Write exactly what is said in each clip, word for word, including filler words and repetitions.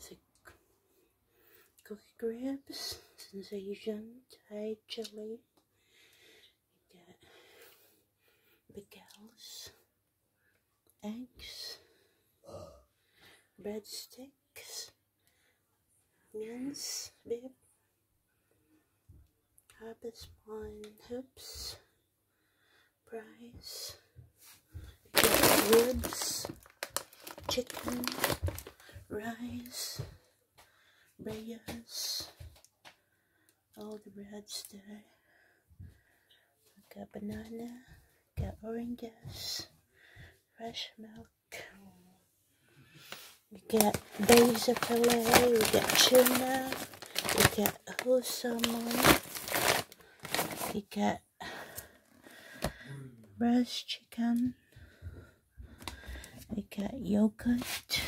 the cookie crabs, sensation, Thai chili. You got bagels, eggs, breadsticks, mince, beef, harvest spawn hoops, fries, ribs, chicken, rice, burgers, all the breads there. Got banana, got oranges, fresh milk. We got basil fillet, we got tuna, we got whole salmon, we got breast chicken, we got yogurt,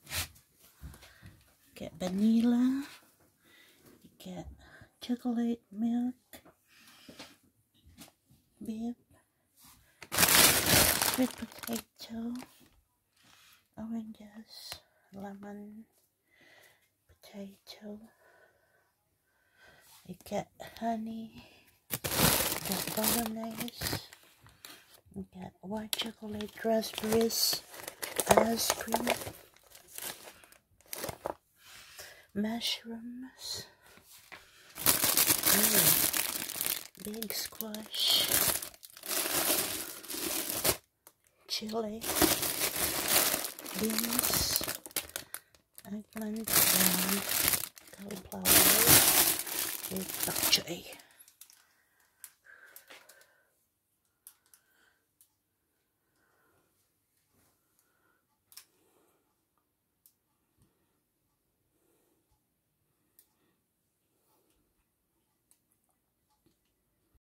we got vanilla, we got chocolate milk, beef, sweet potato, oranges, lemon, potato. We got honey, we got bolognese, we got white chocolate, raspberries, ice cream, mushrooms, mm, big squash, chili, beans, eggplant, and cauliflower with bok choy.